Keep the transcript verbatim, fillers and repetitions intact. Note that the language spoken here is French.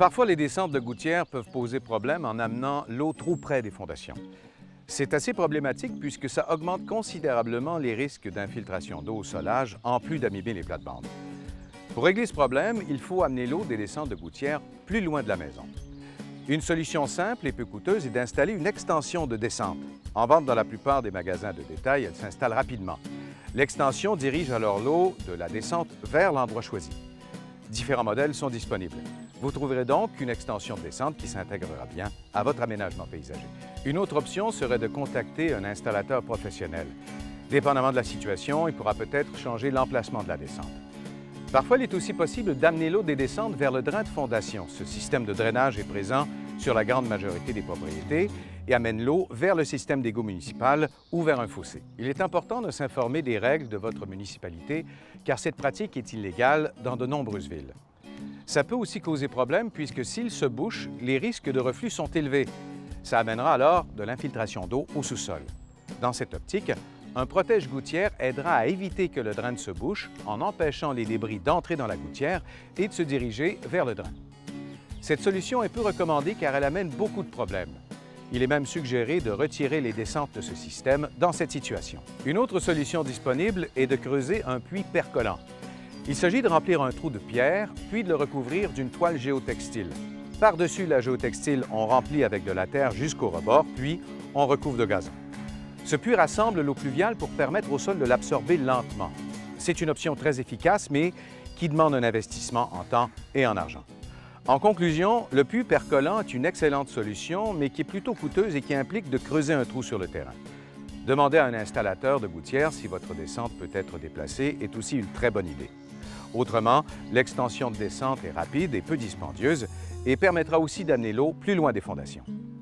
Parfois, les descentes de gouttières peuvent poser problème en amenant l'eau trop près des fondations. C'est assez problématique puisque ça augmente considérablement les risques d'infiltration d'eau au solage, en plus d'abîmer les plates-bandes. Pour régler ce problème, il faut amener l'eau des descentes de gouttières plus loin de la maison. Une solution simple et peu coûteuse est d'installer une extension de descente. En vente dans la plupart des magasins de détail, elle s'installe rapidement. L'extension dirige alors l'eau de la descente vers l'endroit choisi. Différents modèles sont disponibles. Vous trouverez donc une extension de descente qui s'intégrera bien à votre aménagement paysager. Une autre option serait de contacter un installateur professionnel. Dépendamment de la situation, il pourra peut-être changer l'emplacement de la descente. Parfois, il est aussi possible d'amener l'eau des descentes vers le drain de fondation. Ce système de drainage est présent sur la grande majorité des propriétés et amène l'eau vers le système d'égout municipal ou vers un fossé. Il est important de s'informer des règles de votre municipalité car cette pratique est illégale dans de nombreuses villes. Ça peut aussi causer problème puisque s'il se bouche, les risques de reflux sont élevés. Ça amènera alors de l'infiltration d'eau au sous-sol. Dans cette optique, un protège-gouttière aidera à éviter que le drain ne se bouche en empêchant les débris d'entrer dans la gouttière et de se diriger vers le drain. Cette solution est peu recommandée car elle amène beaucoup de problèmes. Il est même suggéré de retirer les descentes de ce système dans cette situation. Une autre solution disponible est de creuser un puits percolant. Il s'agit de remplir un trou de pierre, puis de le recouvrir d'une toile géotextile. Par-dessus la géotextile, on remplit avec de la terre jusqu'au rebord, puis on recouvre de gazon. Ce puits rassemble l'eau pluviale pour permettre au sol de l'absorber lentement. C'est une option très efficace, mais qui demande un investissement en temps et en argent. En conclusion, le puits percolant est une excellente solution, mais qui est plutôt coûteuse et qui implique de creuser un trou sur le terrain. Demander à un installateur de gouttière si votre descente peut être déplacée est aussi une très bonne idée. Autrement, l'extension de descente est rapide et peu dispendieuse et permettra aussi d'amener l'eau plus loin des fondations.